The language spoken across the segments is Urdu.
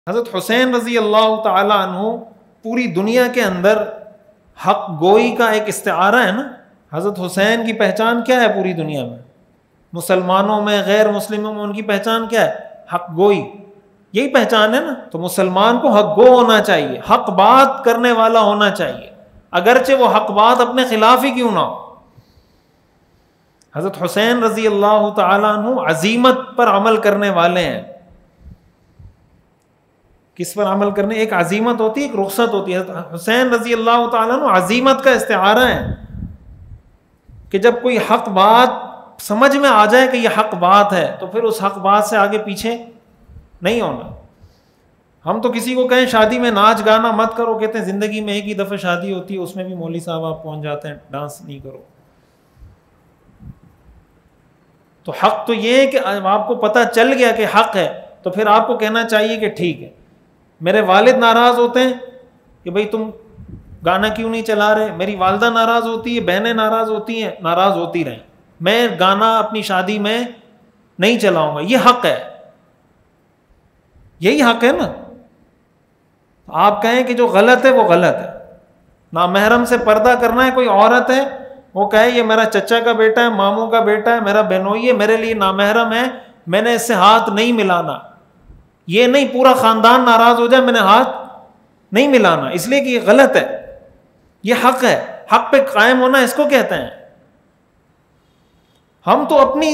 حضرت حسین رضی اللہ تعالی عنہ پوری دنیا کے اندر حق گوئی کا ایک استعارہ ہے نا. حضرت حسین کی پہچان کیا ہے پوری دنیا میں؟ مسلمانوں میں، غیر مسلموں میں ان کی پہچان کیا ہے؟ حق گوئی. یہی پہچان ہے نا. تو مسلمان کو حق گو ہونا چاہیے، حق بات کرنے والا ہونا چاہیے، اگرچہ وہ حق بات اپنے خلاف ہی کیوں نہ ہو. حضرت حسین رضی اللہ تعالیٰ عنہ عزیمت پر عمل کرنے والے ہیں. کس پر عمل کرنے؟ ایک عزیمت ہوتی ہے، ایک رخصت ہوتی ہے. حضرت حسین رضی اللہ تعالیٰ عنہ عزیمت کا استعارہ ہے کہ جب کوئی حق بات سمجھ میں آ جائے کہ یہ حق بات ہے تو پھر اس حق بات سے آگے پیچھے نہیں ہونا. ہم تو کسی کو کہیں شادی میں ناچ گانا مت کرو، کہتے ہیں زندگی میں ایک ہی دفعہ شادی ہوتی ہے، اس میں بھی مولوی صاحب آپ پہنچ جاتے ہیں، ڈانس نہیں کرو. تو حق تو یہ ہے کہ آپ کو پتہ چل گیا کہ حق ہے تو پھر آپ کو کہنا چاہیے کہ ٹھیک ہے. میرے والد ناراض ہوتے ہیں کہ بھئی تم گانا کیوں نہیں چلا رہے، میری والدہ ناراض ہوتی ہے، بہنیں ناراض ہوتی ہیں، ناراض ہوتی رہیں، میں گانا اپنی شادی میں نہیں چلاؤں گا. یہ حق ہے، یہی حق ہے نا. آپ کہیں کہ جو غلط ہے وہ غلط ہے. نامحرم سے پردہ کرنا ہے، کوئی عورت ہے وہ کہے یہ میرا چچا کا بیٹا ہے، ماموں کا بیٹا ہے، میرا بہنوئی ہے، میرے لیے نامحرم ہے، میں نے اس سے ہاتھ نہیں ملانا. یہ نہیں پورا خاندان ناراض ہو جائے میں نے ہاتھ نہیں ملانا، اس لیے کہ یہ غلط ہے. یہ حق ہے. حق پہ قائم ہونا اس کو کہتے ہیں. ہم تو اپنی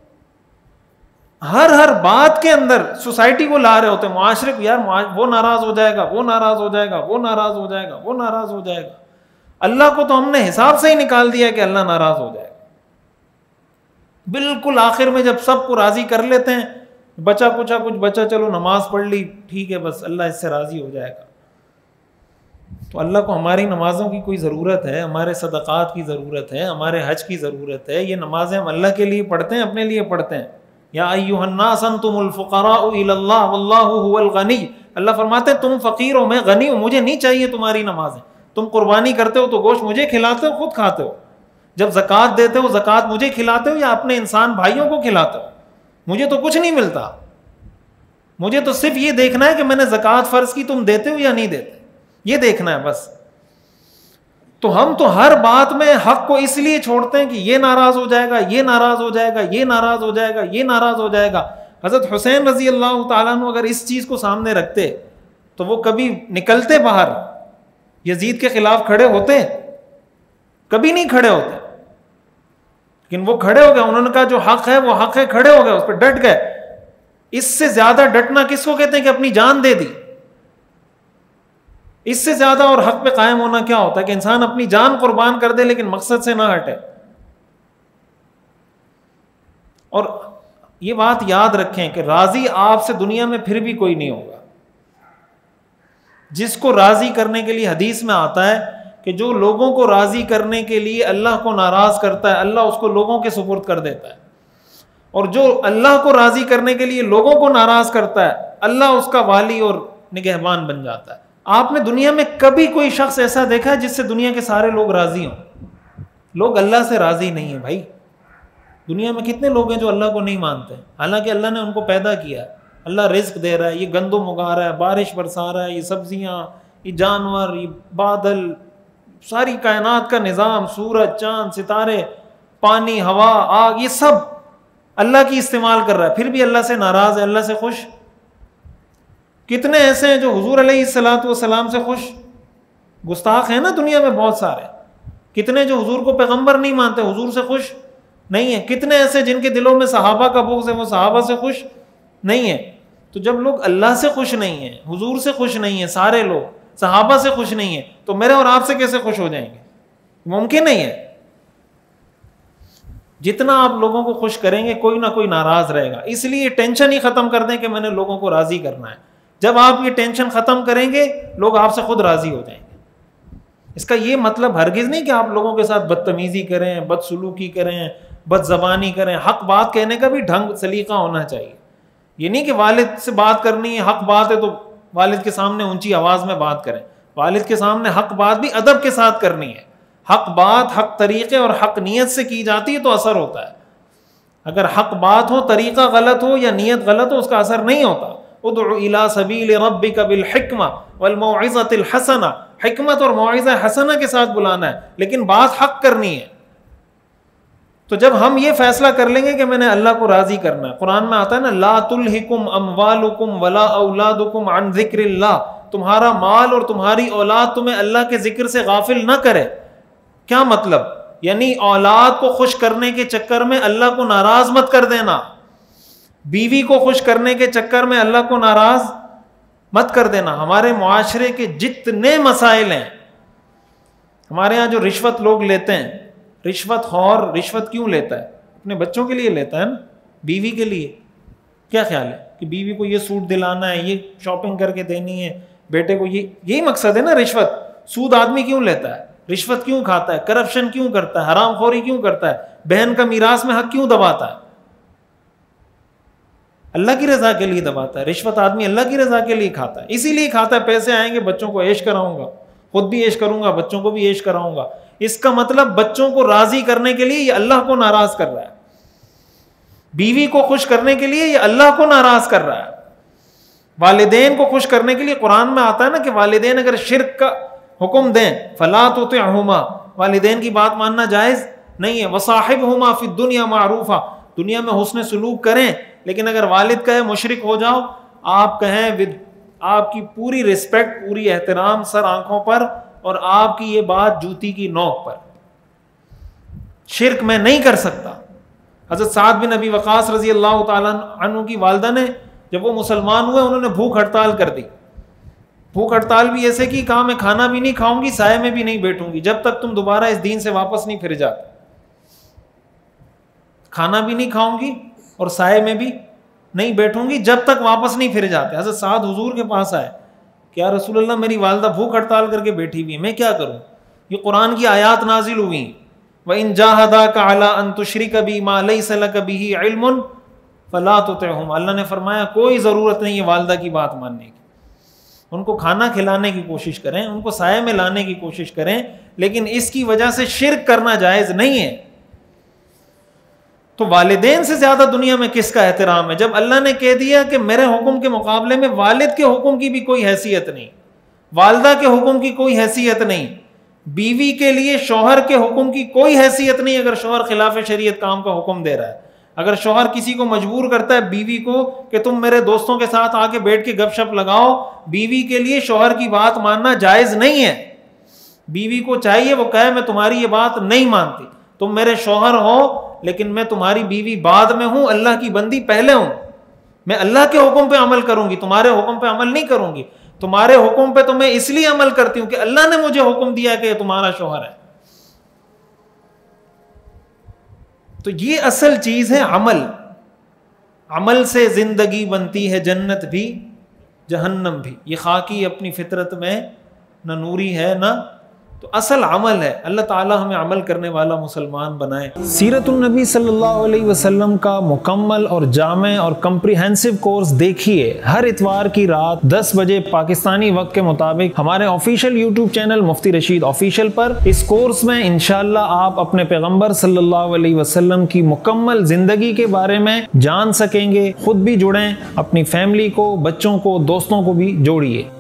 ہر بات کے اندر سوسائٹی کو لا رہے ہوتے ہیں، معاشرے کو. یار وہ ناراض ہو جائے گا، وہ ناراض ہو جائے گا، وہ ناراض ہو جائے گا، وہ ناراض ہو جائے گا. اللہ کو تو ہم نے حساب سے ہی نکال دیا کہ اللہ ناراض ہو جائے گا. بالکل آخر میں جب سب کو راضی کر لیتے ہیں، بچا کچھ بچا، چلو نماز پڑھ لی، ٹھیک ہے، بس اللہ اس سے راضی ہو جائے گا. تو اللہ کو ہماری نمازوں کی کوئی ضرورت ہے، ہمارے صدقات کی ضرورت ہے، ہمارے حج کی ضرورت ہے. یہ نمازیں ہم اللہ کے لیے پڑھتے ہیں، اپنے لیے پڑھتے ہیں. یا ایھا الناس انتم الفقراء الی اللہ واللہ هو الغنی. اللہ فرماتے ہیں تم فقیر ہو، میں غنی ہوں، مجھے نہیں چاہیے تمہاری نمازیں. تم قربانی کرتے ہو تو گوشت مجھے کھلاتے ہو، خود کھاتے ہو. جب زکوٰۃ دیتے ہو، زکوٰۃ مجھے کھلاتے ہو یا اپنے انسان بھائیوں کو کھلاتے ہو. مجھے تو کچھ نہیں ملتا. مجھے تو صرف یہ دیکھنا ہے کہ میں نے زکوٰۃ فرض کی، تم دیتے ہو یا نہیں دیتے، یہ دیکھنا ہے بس. تو ہم تو ہر بات میں حق کو اس لیے چھوڑتے ہیں کہ یہ ناراض ہو جائے گا، یہ ناراض ہو جائے گا، یہ ناراض ہو جائے گا، یہ ناراض ہو جائے گا. حضرت حسین رضی اللہ تعالیٰ عنہ اگر اس چیز کو سامنے رکھتے تو وہ کبھی نکلتے باہر یزید کے خلاف کھڑے ہوتے؟ کبھی نہیں کھڑے ہوتے. لیکن وہ کھڑے ہو گئے، انہوں نے کہا جو حق ہے وہ حق ہے، کھڑے ہو گئے، اس پہ ڈٹ گئے. اس سے زیادہ ڈٹنا کس کو کہتے ہیں کہ اپنی جان دے دی. اس سے زیادہ اور حق پہ قائم ہونا کیا ہوتا ہے کہ انسان اپنی جان قربان کر دے لیکن مقصد سے نہ ہٹے. اور یہ بات یاد رکھیں کہ راضی آپ سے دنیا میں پھر بھی کوئی نہیں ہوگا. جس کو راضی کرنے کے لیے حدیث میں آتا ہے کہ جو لوگوں کو راضی کرنے کے لیے اللہ کو ناراض کرتا ہے، اللہ اس کو لوگوں کے سپرد کر دیتا ہے. اور جو اللہ کو راضی کرنے کے لیے لوگوں کو ناراض کرتا ہے، اللہ اس کا والی اور نگہبان بن جاتا ہے. آپ نے دنیا میں کبھی کوئی شخص ایسا دیکھا ہے جس سے دنیا کے سارے لوگ راضی ہوں؟ لوگ اللہ سے راضی نہیں ہیں بھائی. دنیا میں کتنے لوگ ہیں جو اللہ کو نہیں مانتے، حالانکہ اللہ نے ان کو پیدا کیا ہے، اللہ رزق دے رہا ہے، یہ گندم اگا رہا ہے، بارش برسا رہا ہے، یہ سبزیاں، یہ جانور، یہ بادل، ساری کائنات کا نظام، سورج، چاند، ستارے، پانی، ہوا، آگ، یہ سب اللہ کی استعمال کر رہا ہے، پھر بھی اللہ سے ناراض ہے، اللہ سے خوش. کتنے ایسے ہیں جو حضور علیہ الصلوۃ والسلام سے خوش؟ گستاخ ہیں نا دنیا میں بہت سارے. کتنے جو حضور کو پیغمبر نہیں مانتے، حضور سے خوش نہیں ہیں. کتنے ایسے جن کے دلوں میں صحابہ کا بغض ہے، وہ صحابہ سے خوش نہیں ہیں. تو جب لوگ اللہ سے خوش نہیں ہیں، حضور سے خوش نہیں ہیں، سارے لوگ صحابہ سے خوش نہیں ہیں، تو میرے اور آپ سے کیسے خوش ہو جائیں گے؟ ممکن نہیں ہے. جتنا آپ لوگوں کو خوش کریں گے کوئی نہ کوئی ناراض رہے گا. اس لیے ٹینشن ہی ختم کر دیں کہ میں نے لوگوں کو راضی کرنا ہے. جب آپ یہ ٹینشن ختم کریں گے لوگ آپ سے خود راضی ہو جائیں گے. اس کا یہ مطلب ہرگز نہیں کہ آپ لوگوں کے ساتھ بدتمیزی کریں، بدسلوکی کریں، بد زبانی کریں. حق بات کہنے کا بھی ڈھنگ سلیقہ ہونا چاہیے. یہ نہیں کہ والد سے بات کرنی ہے، حق بات ہے تو والد کے سامنے اونچی آواز میں بات کریں. والد کے سامنے حق بات بھی ادب کے ساتھ کرنی ہے. حق بات حق طریقے اور حق نیت سے کی جاتی ہے تو اثر ہوتا ہے. اگر حق بات ہو، طریقہ غلط ہو یا نیت غلط ہو، اس کا اثر نہیں ہوتا. ادع الی سبیل ربک بالحکمہ والموعظۃ الحسنہ، حکمت اور موعظہ حسنہ کے ساتھ بلانا ہے، لیکن بات حق کرنی ہے۔ تو جب ہم یہ فیصلہ کر لیں گے کہ میں نے اللہ کو راضی کرنا ہے، قرآن میں آتا ہے نا لا تلہکم اموالکم ولا اولادکم عن ذکر اللہ، تمہارا مال اور تمہاری اولاد تمہیں اللہ کے ذکر سے غافل نہ کرے۔ کیا مطلب؟ یعنی اولاد کو خوش کرنے کے چکر میں اللہ کو ناراض مت کر دینا، بیوی کو خوش کرنے کے چکر میں اللہ کو ناراض مت کر دینا۔ ہمارے معاشرے کے جتنے مسائل ہیں، ہمارے ہاں جو رشوت لوگ لیتے ہیں، رشوت خور رشوت کیوں لیتا ہے؟ اپنے بچوں کے لیے لیتا ہے نا، بیوی کے لیے۔ کیا خیال ہے کہ بیوی کو یہ سوٹ دلانا ہے، یہ شاپنگ کر کے دینی ہے، بیٹے کو یہی مقصد ہے نا رشوت۔ سود آدمی کیوں لیتا ہے؟ رشوت کیوں کھاتا ہے؟ کرپشن کیوں کرتا ہے؟ حرام خوری کیوں کرتا ہے؟ بہن کا میراث میں حق کیوں دباتا ہے؟ اللہ کی رضا کے لیے دباتا ہے۔ رشوت آدمی اللہ کی رضا کے لیے کھاتا ہے، اسی لیے کھاتا ہے پیسے آئیں گے بچوں کو عیش کراؤں گا، خود بھی عیش کروں گا، بچوں کو بھی عیش کراؤں گا۔ اس کا مطلب بچوں کو راضی کرنے کے لیے یہ اللہ کو ناراض کر رہا ہے، بیوی کو خوش کرنے کے لیے یہ اللہ کو ناراض کر رہا ہے، والدین کو خوش کرنے کے لیے قرآن میں آتا ہے نا کہ والدین اگر شرک کا حکم دیں فلا تطعہما، والدین کی بات ماننا جائز نہیں ہے۔ وصاحبہما فی الدنیا معروفا، دنیا میں حسن سلوک کریں، لیکن اگر والد کہے مشرک ہو جاؤ، آپ کہیں آپ کی پوری رسپیکٹ، پوری احترام سر آنکھوں پر، اور آپ کی یہ بات جوتی کی نوک پر، شرک میں نہیں کر سکتا۔ حضرت سعد بن ابی وقاص رضی اللہ تعالیٰ عنہ کی والدہ نے جب وہ مسلمان ہوئے انہوں نے بھوک ہڑتال کر دی۔ بھوک ہڑتال بھی ایسے کی، کہا میں کھانا بھی نہیں کھاؤں گی، سائے میں بھی نہیں بیٹھوں گی جب تک تم دوبارہ اس دین سے واپس نہیں پھر جاتے۔ کھانا بھی نہیں کھاؤں گی اور سائے میں بھی نہیں بیٹھوں گی جب تک واپس نہیں پھر جاتے۔ حضرت سعد حضور کے پاس آئے کہ یا رسول اللہ میری والدہ بھوک ہڑتال کر کے بیٹھی ہوئی ہے، میں کیا کروں؟ یہ قرآن کی آیات نازل ہوئی ہیں وَإِن جَاهَدَاكَ عَلَىٰ أَن تُشْرِكَ بِي مَا لَيْسَ لَكَ بِهِ عِلْمٌ فَلَا تُطِعْهُمْ۔ اللہ نے فرمایا کوئی ضرورت نہیں ہے والدہ کی بات ماننے کی، ان کو کھانا کھلانے کی کوشش کریں، ان کو سائے میں لانے کی کوشش کریں، لیکن اس کی وجہ سے شرک کرنا جائز نہیں ہے۔ تو والدین سے زیادہ دنیا میں کس کا احترام ہے؟ جب اللہ نے کہہ دیا کہ میرے حکم کے مقابلے میں والد کے حکم کی بھی کوئی حیثیت نہیں، والدہ کے حکم کی کوئی حیثیت نہیں، بیوی کے لیے شوہر کے حکم کی کوئی حیثیت نہیں اگر شوہر خلاف شریعت کام کا حکم دے رہا ہے۔ اگر شوہر کسی کو مجبور کرتا ہے بیوی کو کہ تم میرے دوستوں کے ساتھ آ کے بیٹھ کے گپ شپ لگاؤ، بیوی کے لیے شوہر کی بات ماننا جائز نہیں ہے۔ بیوی کو چاہیے وہ کہے میں تمہاری یہ بات نہیں مانتی، تم میرے شوہر ہو لیکن میں تمہاری بیوی بعد میں ہوں، اللہ کی بندی پہلے ہوں، میں اللہ کے حکم پہ عمل کروں گی، تمہارے حکم پہ عمل نہیں کروں گی، تمہارے حکم پہ تو میں اس لیے عمل کرتی ہوں کہ اللہ نے مجھے حکم دیا کہ یہ تمہارا شوہر ہے۔ تو یہ اصل چیز ہے عمل، عمل سے زندگی بنتی ہے جنت بھی جہنم بھی۔ یہ خاکی اپنی فطرت میں نہ نوری ہے نہ، تو اصل عمل ہے۔ اللہ تعالی ہمیں عمل کرنے والا مسلمان بنائے۔ سیرت النبی صلی اللہ علیہ وسلم کا مکمل اور جامع اور کمپریہنسو کورس دیکھیے ہر اتوار کی رات 10 بجے پاکستانی وقت کے مطابق ہمارے آفیشیل یوٹیوب چینل مفتی رشید آفیشیل پر۔ اس کورس میں انشاءاللہ آپ اپنے پیغمبر صلی اللہ علیہ وسلم کی مکمل زندگی کے بارے میں جان سکیں گے۔ خود بھی جڑیں، اپنی فیملی کو، بچوں کو، دوستوں کو بھی جوڑیے۔